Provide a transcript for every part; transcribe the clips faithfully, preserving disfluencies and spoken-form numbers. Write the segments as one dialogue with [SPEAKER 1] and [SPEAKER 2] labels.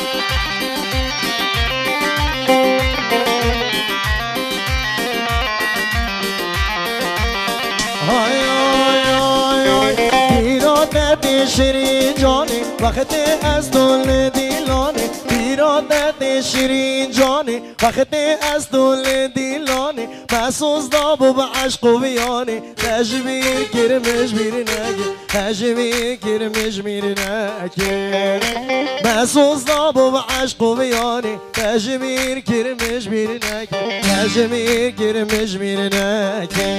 [SPEAKER 1] شیرین جانی وقت از دل دیلانی پیرادت شیرین جانی وقت از دل دیلانی محسوس داب و عشق و بیانی تجبیر کرمش بیرنگی تجبیر کرمش بیرنگی محسوس داب و عشق و بیانی تجبیر کرمش بیرنگی تجبیر کرمش بیرنگی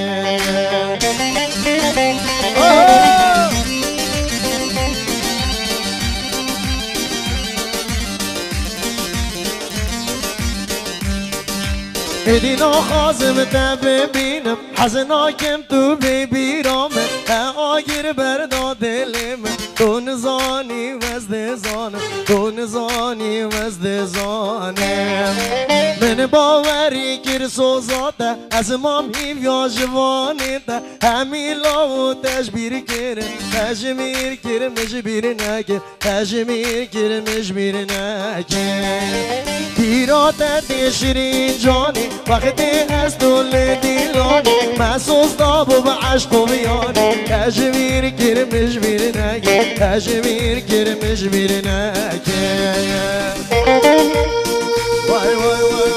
[SPEAKER 1] ایدینا خازم تا ببینم حزناکم تو ببیرامه آگیر بردا دلم تو نزانی وزد زانم تو نزانی وزد زانم من باوری کر سوزاته از مام هیویا جوانیته همین لاو تجبیر کرم تجمیر کرم مجبیر نکر تجمیر کرم مجبیر نکر پیراتت شیرین جانی وقتی از دل دیلانی محسوس داب و عشق و بیانی تجمیر کرم مجبیر نکر تجمیر کرم مجبیر نکر وای وای وای